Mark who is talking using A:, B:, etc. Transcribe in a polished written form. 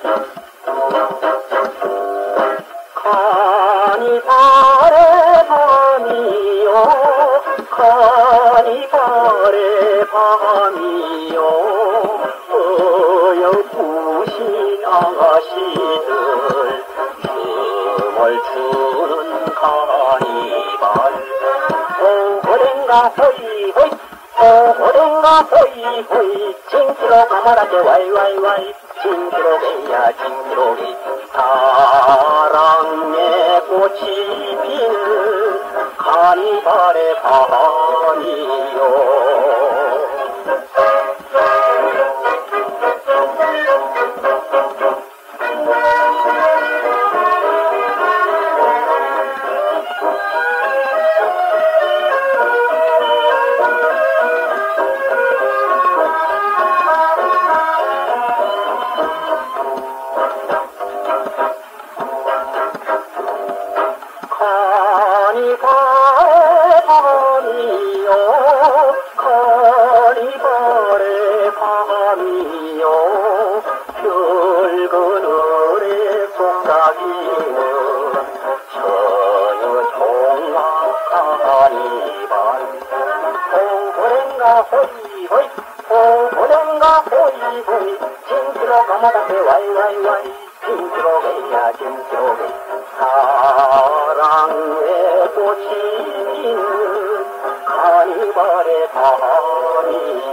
A: 카니발의 밤이요 카니발의 밤이요 어여쁘신 아가씨들 춤을 추는 카니발 호랭가 호이 호이 호랭가 호이 호이 징그러 가마라게 와이와이와이 징그러게야 징그러게 사랑의 꽃이 피는 카니발의 밤이요 카니발의 밤이요 카니발의 밤이요 붉은 을의 속삭이는 저녁종합 카니발 호랭가 호이 호이 호랭가 호이 호이 징그러 가마다게 와이와이와이 징그러게야 징그러게 사랑의 꽃이 피는 카니발의 밤이